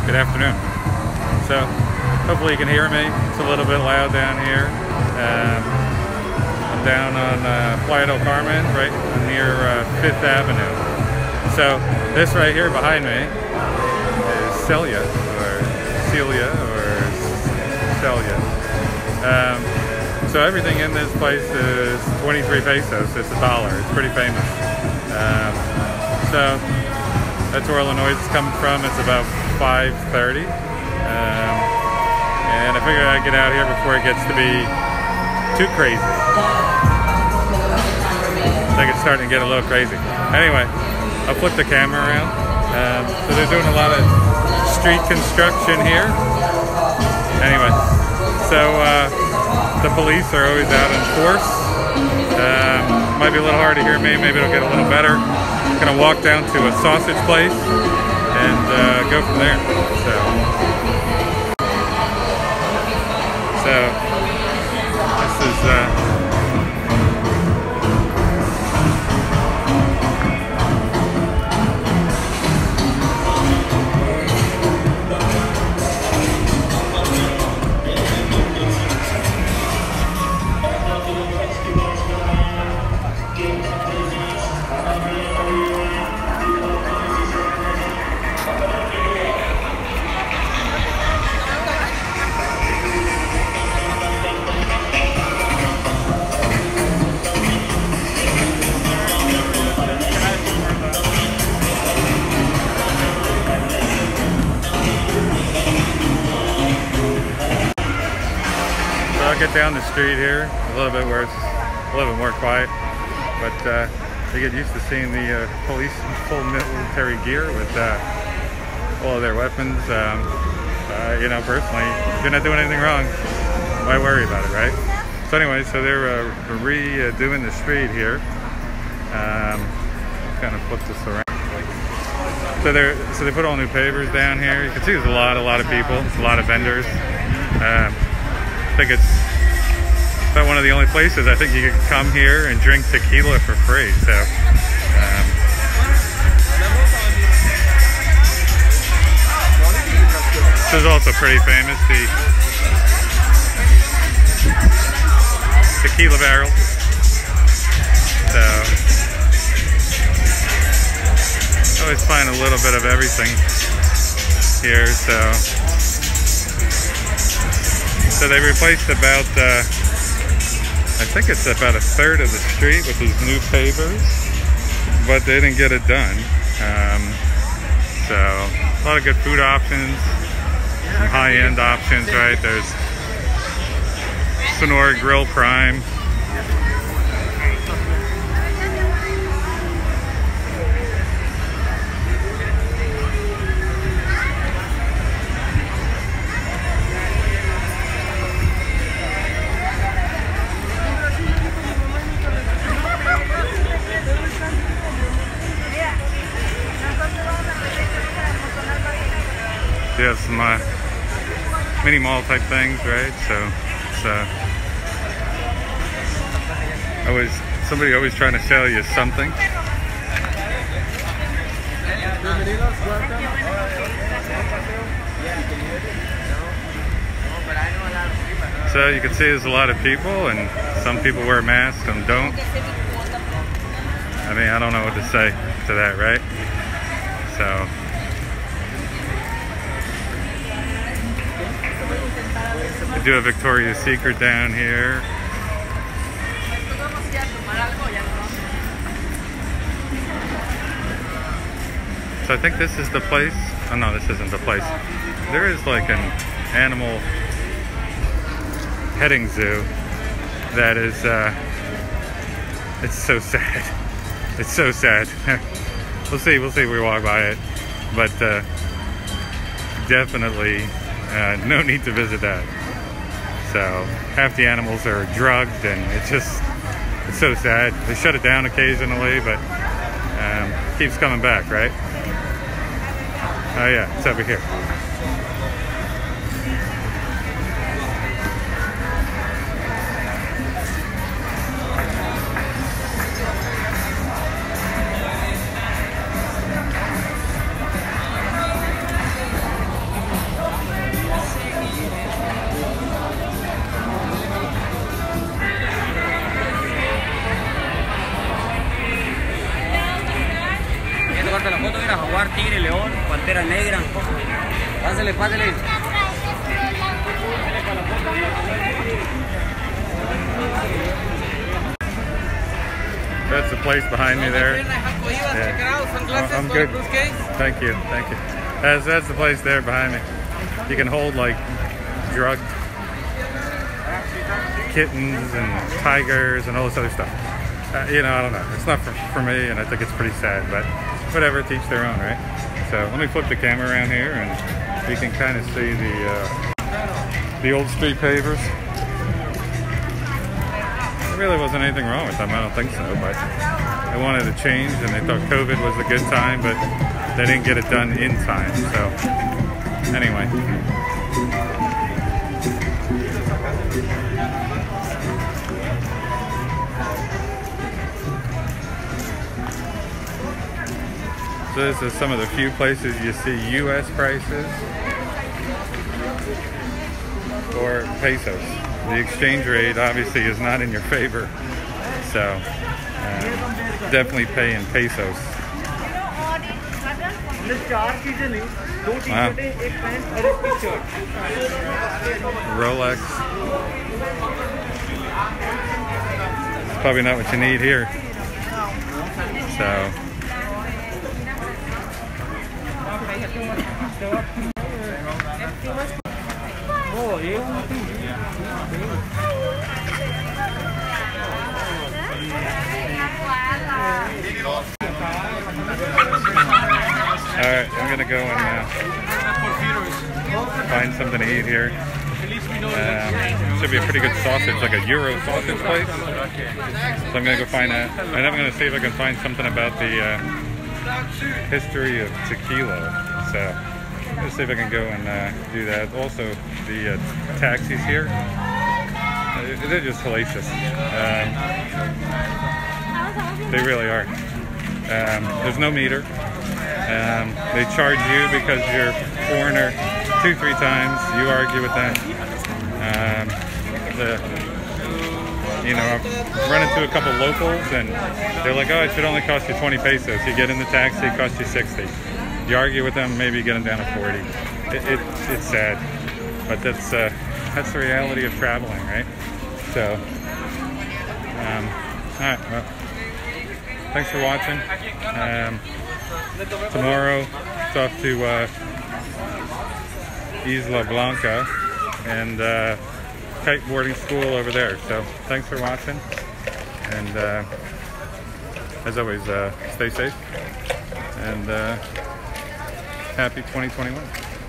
Good afternoon. So, hopefully you can hear me. It's a little bit loud down here. I'm down on Playa del Carmen, right near 5th Avenue. So, this right here behind me is Celia, or Celia. So everything in this place is 23 pesos. It's $1. It's pretty famous. So that's where Illinois is coming from. It's about 5:30, and I figured I'd get out here before it gets to be too crazy. I think it's starting to get a little crazy. Anyway, I'll flip the camera around. So they're doing a lot of street construction here. Anyway, so the police are always out in force. Might be a little hard to hear me. Maybe it'll get a little better. I'm gonna walk down to a sausage place and go from there. So this is get down the street here a little bit where it's a little bit more quiet, but you get used to seeing the police in full military gear with all of their weapons. You know, personally, if you're not doing anything wrong, why worry about it, right? So anyway, so they're redoing the street here. Kind of flip this around. So they put all new pavers down here. You can see there's a lot of people, a lot of vendors. I think it's about one of the only places I think you can come here and drink tequila for free. So this is also pretty famous, the tequila barrel. So I always find a little bit of everything here. So they replaced about, I think it's about a third of the street with these new pavers, but they didn't get it done. So a lot of good food options, some high-end options, right? There's Sonora Grill Prime. You have some mini mall type things, right? So it's somebody always trying to sell you something. So you can see there's a lot of people, and some people wear masks, some don't. I mean, I don't know what to say to that, right? So we do a Victoria's Secret down here. So I think this is the place. Oh no, this isn't the place. There is like an animal petting zoo that is, it's so sad. It's so sad. We'll see if we walk by it. But definitely no need to visit that. So half the animals are drugged, and it's so sad. They shut it down occasionally, but keeps coming back, right? Oh yeah, it's over here. quieran. Pásale, pásale. That's the place behind me there. Yeah. I'm good. Thank you, thank you. That's the place there behind me. You can hold like drugged kittens and tigers and all this other stuff. You know, I don't know. It's not for me, and I think it's pretty sad, but whatever, teach their own, right? So let me flip the camera around here, and you can kind of see the old street pavers. There really wasn't anything wrong with them, I don't think so, but they wanted to change, and they thought COVID was a good time, but they didn't get it done in time, so anyway. So this is some of the few places you see U.S. prices or pesos. The exchange rate obviously is not in your favor, so definitely pay in pesos. Wow. Rolex. It's probably not what you need here. So. Alright, I'm gonna go and find something to eat here. Should be a pretty good sausage, like a Euro sausage place. So I'm gonna go find that. And I'm gonna see if I can find something about the history of tequila. So let's see if I can go and do that. Also, the taxis here, they're just hellacious. They really are. There's no meter. They charge you because you're a foreigner 2-3 times. You argue with them. You know, I've run into a couple locals and they're like, oh, it should only cost you 20 pesos. You get in the taxi, it costs you 60. You argue with them, maybe you get them down to 40. It's sad, but that's the reality of traveling, right? So, all right, well, thanks for watching. Tomorrow, it's off to Isla Blanca and kiteboarding school over there. So thanks for watching, and as always, stay safe and happy 2021.